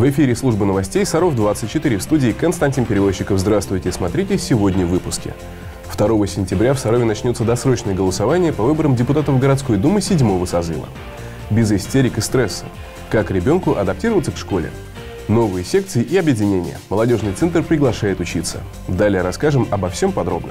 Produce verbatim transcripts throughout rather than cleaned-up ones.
В эфире службы новостей Саров двадцать четыре, в студии Константин Перевозчиков. Здравствуйте, смотрите сегодня в выпуске. второго сентября в Сарове начнется досрочное голосование по выборам депутатов городской думы седьмого созыва. Без истерик и стресса. Как ребенку адаптироваться к школе. Новые секции и объединения. Молодежный центр приглашает учиться. Далее расскажем обо всем подробно.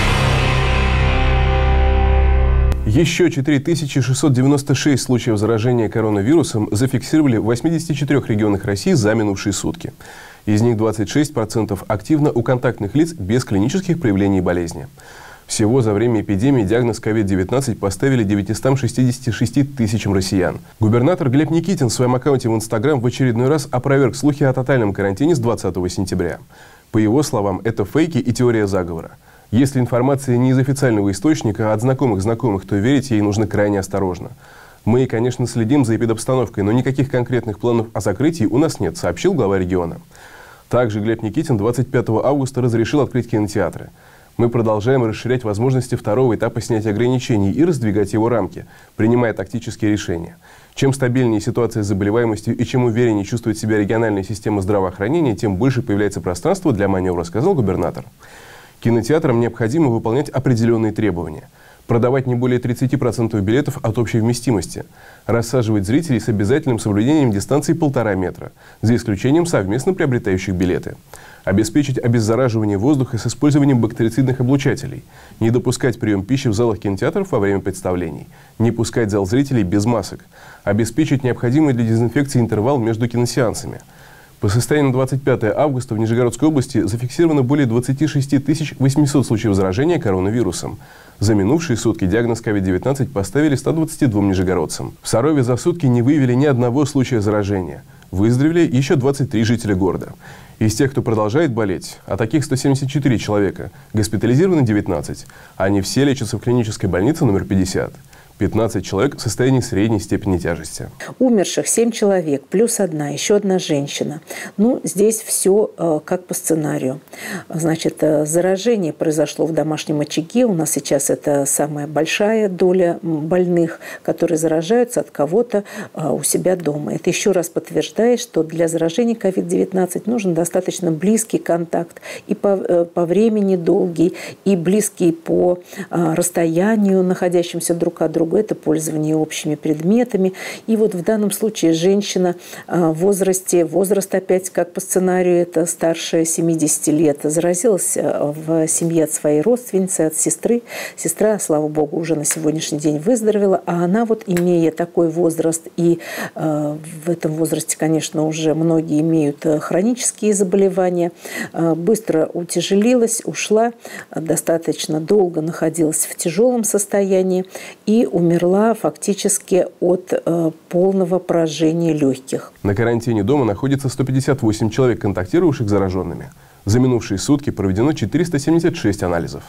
Еще четыре тысячи шестьсот девяносто шесть случаев заражения коронавирусом зафиксировали в восьмидесяти четырёх регионах России за минувшие сутки. Из них двадцать шесть процентов активно у контактных лиц без клинических проявлений болезни. Всего за время эпидемии диагноз ковид девятнадцать поставили девятистам шестидесяти шести тысячам россиян. Губернатор Глеб Никитин в своем аккаунте в Инстаграм в очередной раз опроверг слухи о тотальном карантине с двадцатого сентября. По его словам, это фейки и теория заговора. Если информация не из официального источника, а от знакомых знакомых, то верить ей нужно крайне осторожно. Мы, конечно, следим за эпидобстановкой, но никаких конкретных планов о закрытии у нас нет, сообщил глава региона. Также Глеб Никитин двадцать пятого августа разрешил открыть кинотеатры. Мы продолжаем расширять возможности второго этапа снятия ограничений и раздвигать его рамки, принимая тактические решения. Чем стабильнее ситуация с заболеваемостью и чем увереннее чувствует себя региональная система здравоохранения, тем больше появляется пространство для маневра, сказал губернатор. Кинотеатрам необходимо выполнять определенные требования. Продавать не более тридцати процентов билетов от общей вместимости. Рассаживать зрителей с обязательным соблюдением дистанции полтора метра, за исключением совместно приобретающих билеты. Обеспечить обеззараживание воздуха с использованием бактерицидных облучателей. Не допускать прием пищи в залах кинотеатров во время представлений. Не пускать в зал зрителей без масок. Обеспечить необходимый для дезинфекции интервал между киносеансами. По состоянию на двадцать пятое августа в Нижегородской области зафиксировано более двадцати шести тысяч восьмисот случаев заражения коронавирусом. За минувшие сутки диагноз ковид девятнадцать поставили ста двадцати двум нижегородцам. В Сарове за сутки не выявили ни одного случая заражения. Выздоровели еще двадцать три жителя города. Из тех, кто продолжает болеть, а таких сто семьдесят четыре человека, госпитализированы девятнадцать. Они все лечатся в клинической больнице номер пятьдесят. пятнадцать человек в состоянии средней степени тяжести. Умерших семь человек, плюс одна, еще одна женщина. Ну, здесь все э, как по сценарию. Значит, э, заражение произошло в домашнем очаге. У нас сейчас это самая большая доля больных, которые заражаются от кого-то э, у себя дома. Это еще раз подтверждает, что для заражения ковид девятнадцать нужен достаточно близкий контакт. И по, э, по времени долгий, и близкий по э, расстоянию, находящимся друг от друга. Это пользование общими предметами. И вот в данном случае женщина в возрасте, возраст опять как по сценарию, это старше семидесяти лет, заразилась в семье от своей родственницы, от сестры. Сестра, слава богу, уже на сегодняшний день выздоровела, а она вот, имея такой возраст, и э, в этом возрасте, конечно, уже многие имеют хронические заболевания, э, быстро утяжелилась, ушла, достаточно долго находилась в тяжелом состоянии и умерла фактически от э, полного поражения легких. На карантине дома находится сто пятьдесят восемь человек, контактировавших с зараженными. За минувшие сутки проведено четыреста семьдесят шесть анализов.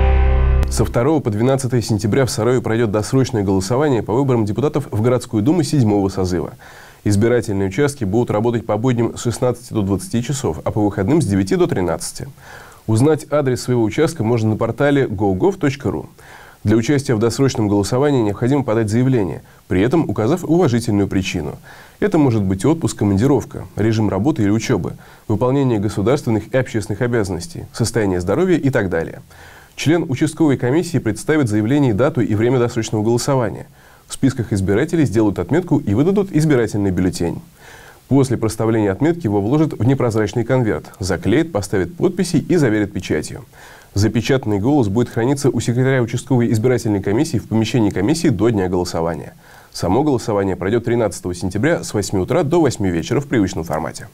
Со второго по двенадцатое сентября в Сарове пройдет досрочное голосование по выборам депутатов в городскую думу седьмого созыва. Избирательные участки будут работать по будням с шестнадцати до двадцати часов, а по выходным с девяти до тринадцати. Узнать адрес своего участка можно на портале го гов точка ру. Для участия в досрочном голосовании необходимо подать заявление, при этом указав уважительную причину. Это может быть отпуск, командировка, режим работы или учебы, выполнение государственных и общественных обязанностей, состояние здоровья и так далее. Член участковой комиссии представит заявление, дату и время досрочного голосования. В списках избирателей сделают отметку и выдадут избирательный бюллетень. После проставления отметки его вложат в непрозрачный конверт, заклеят, поставят подписи и заверят печатью. Запечатанный голос будет храниться у секретаря участковой избирательной комиссии в помещении комиссии до дня голосования. Само голосование пройдет тринадцатого сентября с восьми утра до восьми вечера в привычном формате.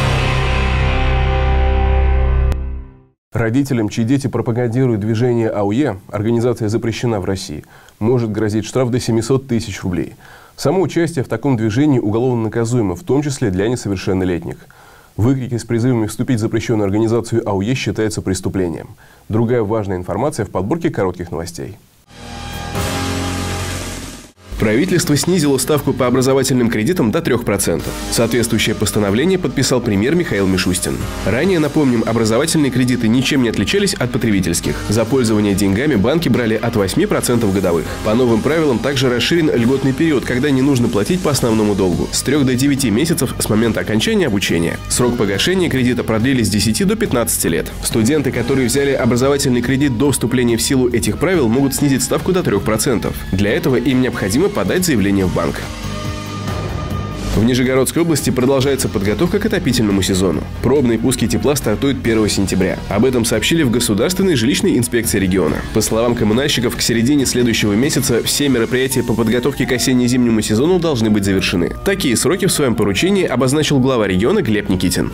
Родителям, чьи дети пропагандируют движение АУЕ, организация запрещена в России, может грозить штраф до семисот тысяч рублей. Само участие в таком движении уголовно наказуемо, в том числе для несовершеннолетних. Выкрики с призывами вступить в запрещенную организацию АУЕ считаются преступлением. Другая важная информация в подборке коротких новостей. Правительство снизило ставку по образовательным кредитам до трёх процентов. Соответствующее постановление подписал премьер Михаил Мишустин. Ранее, напомним, образовательные кредиты ничем не отличались от потребительских. За пользование деньгами банки брали от восьми процентов годовых. По новым правилам также расширен льготный период, когда не нужно платить по основному долгу. С трёх до девяти месяцев с момента окончания обучения. Срок погашения кредита продлили с десяти до пятнадцати лет. Студенты, которые взяли образовательный кредит до вступления в силу этих правил, могут снизить ставку до трёх процентов. Для этого им необходимо подать заявление в банк. В Нижегородской области продолжается подготовка к отопительному сезону. Пробные пуски тепла стартуют первого сентября. Об этом сообщили в Государственной жилищной инспекции региона. По словам коммунальщиков, к середине следующего месяца все мероприятия по подготовке к осенне-зимнему сезону должны быть завершены. Такие сроки в своем поручении обозначил глава региона Глеб Никитин.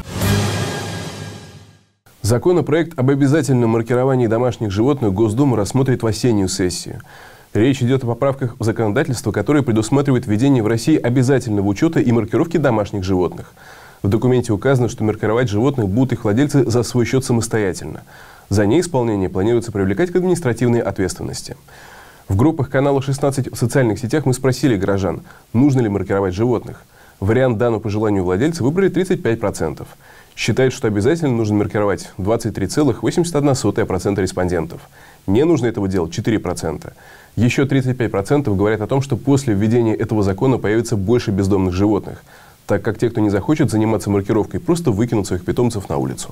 Законопроект об обязательном маркировании домашних животных Госдума рассмотрит в осеннюю сессию. Речь идет о поправках в законодательство, которые предусматривают введение в России обязательного учета и маркировки домашних животных. В документе указано, что маркировать животных будут их владельцы за свой счет самостоятельно. За неисполнение планируется привлекать к административной ответственности. В группах канала шестнадцать в социальных сетях мы спросили горожан, нужно ли маркировать животных. Вариант «да, но по желанию владельца» выбрали тридцать пять процентов. Считают, что обязательно нужно маркировать двадцать три целых восемьдесят одна сотая процента респондентов. Не нужно этого делать четыре процента. Еще тридцать пять процентов говорят о том, что после введения этого закона появится больше бездомных животных, так как те, кто не захочет заниматься маркировкой, просто выкинут своих питомцев на улицу.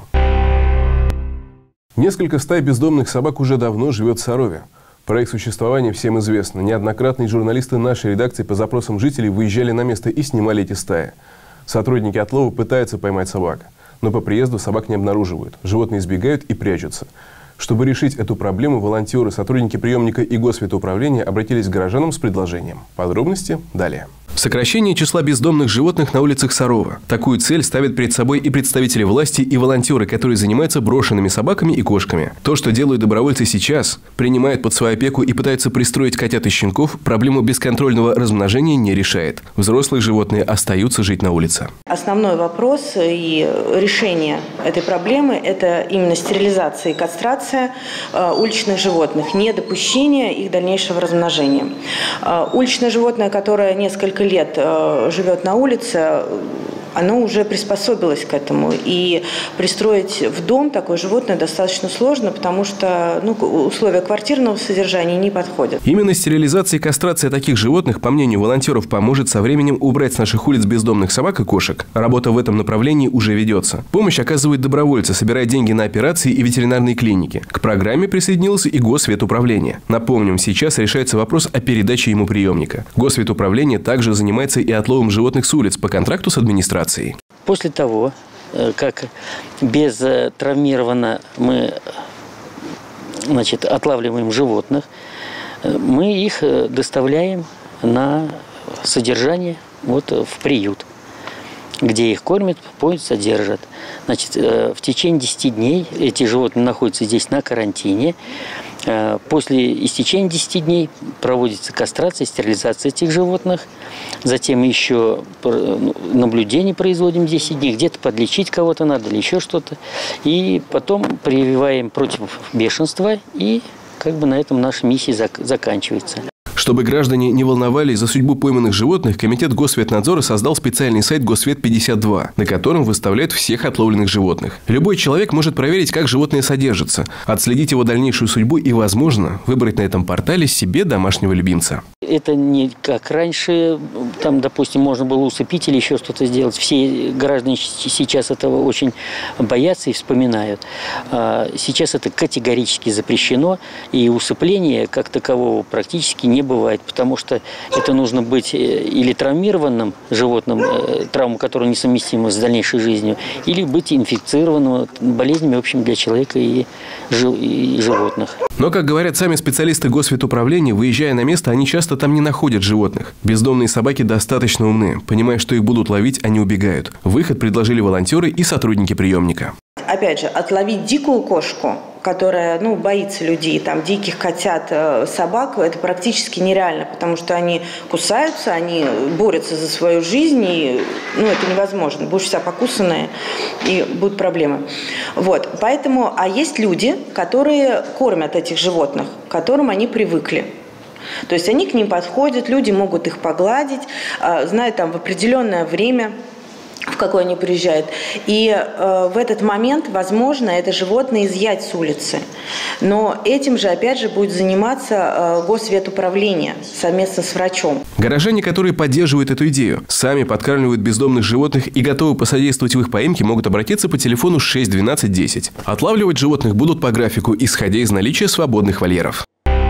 Несколько стай бездомных собак уже давно живет в Сарове. Про их существование всем известно. Неоднократно журналисты нашей редакции по запросам жителей выезжали на место и снимали эти стаи. Сотрудники отлова пытаются поймать собак, но по приезду собак не обнаруживают. Животные избегают и прячутся. Чтобы решить эту проблему, волонтеры, сотрудники приемника и Госветуправления обратились к горожанам с предложением. Подробности далее. Сокращение числа бездомных животных на улицах Сарова. Такую цель ставят перед собой и представители власти, и волонтеры, которые занимаются брошенными собаками и кошками. То, что делают добровольцы сейчас, принимают под свою опеку и пытаются пристроить котят и щенков, проблему бесконтрольного размножения не решает. Взрослые животные остаются жить на улице. Основной вопрос и решение этой проблемы – это именно стерилизация и кастрация уличных животных, недопущение их дальнейшего размножения. Уличное животное, которое несколько лет живет на улице, оно уже приспособилось к этому. И пристроить в дом такое животное достаточно сложно, потому что ну, условия квартирного содержания не подходят. Именно стерилизация и кастрация таких животных, по мнению волонтеров, поможет со временем убрать с наших улиц бездомных собак и кошек. Работа в этом направлении уже ведется. Помощь оказывают добровольцы, собирая деньги на операции и ветеринарные клиники. К программе присоединилось и Госветуправление. Напомним, сейчас решается вопрос о передаче ему приемника. Госветуправление также занимается и отловом животных с улиц по контракту с администрацией. После того, как безтравмированно мы значит, отлавливаем животных, мы их доставляем на содержание вот, в приют, где их кормят, поют, содержат. Значит, в течение десяти дней эти животные находятся здесь на карантине. После истечения десяти дней проводится кастрация, стерилизация этих животных. Затем еще наблюдение производим десять дней. Где-то подлечить кого-то надо или еще что-то. И потом прививаем против бешенства. И как бы на этом наша миссия заканчивается. Чтобы граждане не волновались за судьбу пойманных животных, Комитет Госветнадзора создал специальный сайт Госвет пятьдесят два, на котором выставляют всех отловленных животных. Любой человек может проверить, как животное содержится, отследить его дальнейшую судьбу и, возможно, выбрать на этом портале себе домашнего любимца. Это не как раньше, там, допустим, можно было усыпить или еще что-то сделать. Все граждане сейчас этого очень боятся и вспоминают. Сейчас это категорически запрещено, и усыпление как такового практически не бывает, потому что это нужно быть или травмированным животным, травму, которая несовместима с дальнейшей жизнью, или быть инфицированным болезнями, в общем, для человека и, и животных. Но, как говорят сами специалисты Госветуправления, выезжая на место, они часто там не находят животных. Бездомные собаки достаточно умны. Понимая, что их будут ловить, они убегают. Выход предложили волонтеры и сотрудники приемника. Опять же, отловить дикую кошку, которая ну, боится людей, там, диких котят, собак, это практически нереально, потому что они кусаются, они борются за свою жизнь, и ну, это невозможно. Будешь вся покусанная, и будут проблемы. Вот, поэтому, а есть люди, которые кормят этих животных, к которым они привыкли. То есть они к ним подходят, люди могут их погладить, знают там в определенное время, в какой они приезжают. И э, в этот момент, возможно, это животное изъять с улицы. Но этим же, опять же, будет заниматься э, Госветуправление совместно с врачом. Горожане, которые поддерживают эту идею, сами подкармливают бездомных животных и готовы посодействовать в их поимке, могут обратиться по телефону шесть двенадцать десять. Отлавливать животных будут по графику, исходя из наличия свободных вольеров.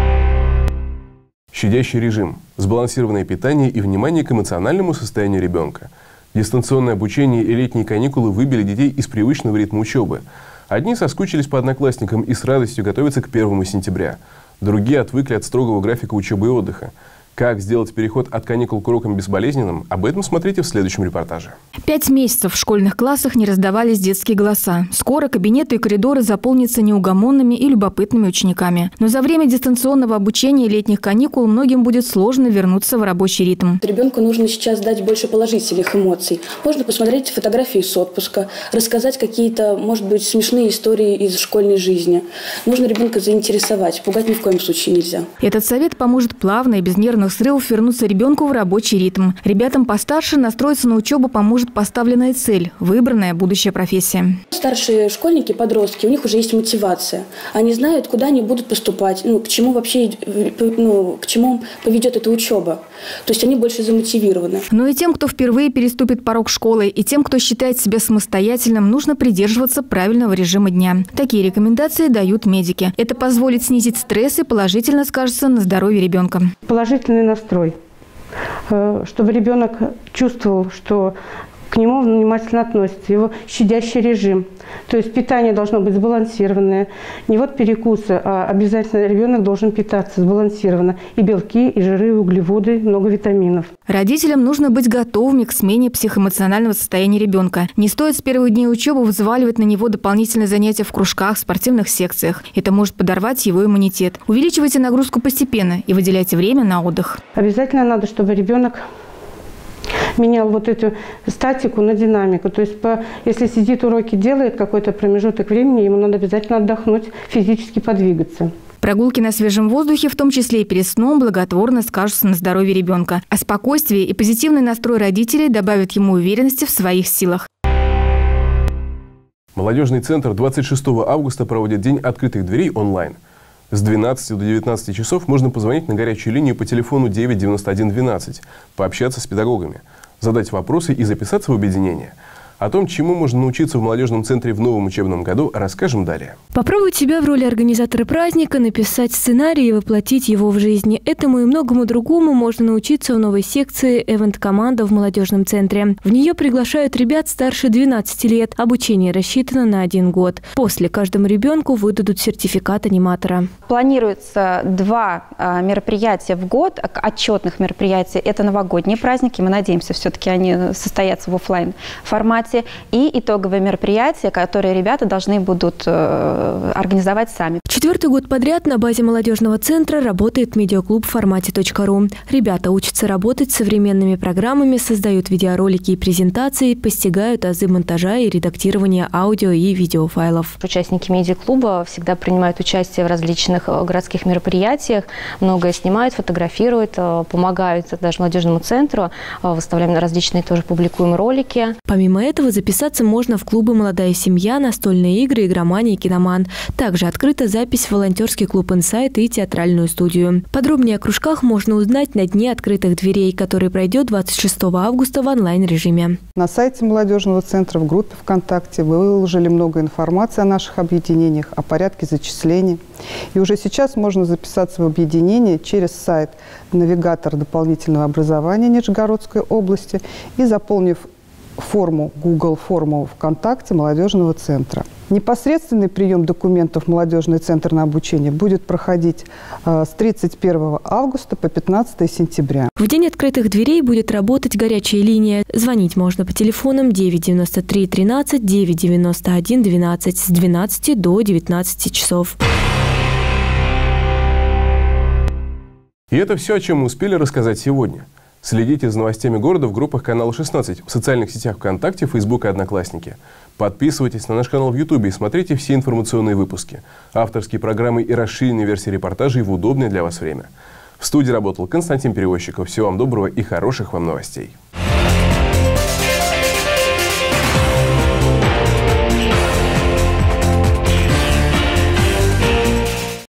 Щадящий режим, сбалансированное питание и внимание к эмоциональному состоянию ребенка. Дистанционное обучение и летние каникулы выбили детей из привычного ритма учебы. Одни соскучились по одноклассникам и с радостью готовятся к первому сентября. Другие отвыкли от строгого графика учебы и отдыха. Как сделать переход от каникул к урокам безболезненным? Об этом смотрите в следующем репортаже. Пять месяцев в школьных классах не раздавались детские голоса. Скоро кабинеты и коридоры заполнятся неугомонными и любопытными учениками. Но за время дистанционного обучения и летних каникул многим будет сложно вернуться в рабочий ритм. Ребенку нужно сейчас дать больше положительных эмоций. Можно посмотреть фотографии с отпуска, рассказать какие-то, может быть, смешные истории из школьной жизни. Нужно ребенка заинтересовать, пугать ни в коем случае нельзя. Этот совет поможет плавно и без нервных срывов вернуться ребенку в рабочий ритм. Ребятам постарше настроиться на учебу поможет поставленная цель – выбранная будущая профессия. Старшие школьники, подростки, у них уже есть мотивация. Они знают, куда они будут поступать, ну, к чему вообще, ну, к чему поведет эта учеба. То есть они больше замотивированы. Но и тем, кто впервые переступит порог школы, и тем, кто считает себя самостоятельным, нужно придерживаться правильного режима дня. Такие рекомендации дают медики. Это позволит снизить стресс и положительно скажется на здоровье ребенка. Положительный настрой, чтобы ребенок чувствовал, что к нему внимательно относятся, его щадящий режим. То есть питание должно быть сбалансированное. Не вот перекусы, а обязательно ребенок должен питаться сбалансированно. И белки, и жиры, и углеводы, много витаминов. Родителям нужно быть готовыми к смене психоэмоционального состояния ребенка. Не стоит с первых дней учебы взваливать на него дополнительные занятия в кружках, спортивных секциях. Это может подорвать его иммунитет. Увеличивайте нагрузку постепенно и выделяйте время на отдых. Обязательно надо, чтобы ребенок менял вот эту статику на динамику. То есть, по, если сидит уроки, делает какой-то промежуток времени, ему надо обязательно отдохнуть, физически подвигаться. Прогулки на свежем воздухе, в том числе и перед сном, благотворно скажутся на здоровье ребенка. А спокойствие и позитивный настрой родителей добавят ему уверенности в своих силах. Молодежный центр двадцать шестого августа проводит День открытых дверей онлайн. С двенадцати до девятнадцати часов можно позвонить на горячую линию по телефону девять девяносто один двенадцать, пообщаться с педагогами, задать вопросы и записаться в объединение. О том, чему можно научиться в молодежном центре в новом учебном году, расскажем далее. Попробовать себя в роли организатора праздника, написать сценарий и воплотить его в жизни. Этому и многому другому можно научиться в новой секции «Эвент-команда» в молодежном центре. В нее приглашают ребят старше двенадцати лет. Обучение рассчитано на один год. После каждому ребенку выдадут сертификат аниматора. Планируется два мероприятия в год, отчетных мероприятий. Это новогодние праздники. Мы надеемся, все-таки они состоятся в офлайн формате. И итоговые мероприятия, которые ребята должны будут э, организовать сами. Четвертый год подряд на базе молодежного центра работает медиаклуб формате точка ру. Ребята учатся работать с современными программами, создают видеоролики и презентации, постигают азы монтажа и редактирования аудио и видеофайлов. Участники медиаклуба всегда принимают участие в различных городских мероприятиях, многое снимают, фотографируют, помогают даже молодежному центру, выставляем различные, тоже публикуем ролики. Помимо этого, записаться можно в клубы «Молодая семья», настольные игры, игромания и киноман. Также открыта запись в волонтерский клуб «Инсайт» и театральную студию. Подробнее о кружках можно узнать на Дне открытых дверей, который пройдет двадцать шестого августа в онлайн-режиме. На сайте молодежного центра в группе ВКонтакте вы выложили много информации о наших объединениях, о порядке зачислений. И уже сейчас можно записаться в объединение через сайт «Навигатор дополнительного образования Нижегородской области» и, заполнив форму Google форму ВКонтакте молодежного центра. Непосредственный прием документов в молодежный центр на обучение будет проходить э, с тридцать первого августа по пятнадцатое сентября. В день открытых дверей будет работать горячая линия. Звонить можно по телефонам девять девяносто три тринадцать, девять девяносто один двенадцать с двенадцати до девятнадцати часов. И это все, о чем мы успели рассказать сегодня. Следите за новостями города в группах канала шестнадцать, в социальных сетях ВКонтакте, Фейсбук и Одноклассники. Подписывайтесь на наш канал в Ютубе и смотрите все информационные выпуски, авторские программы и расширенные версии репортажей в удобное для вас время. В студии работал Константин Перевозчиков. Всего вам доброго и хороших вам новостей.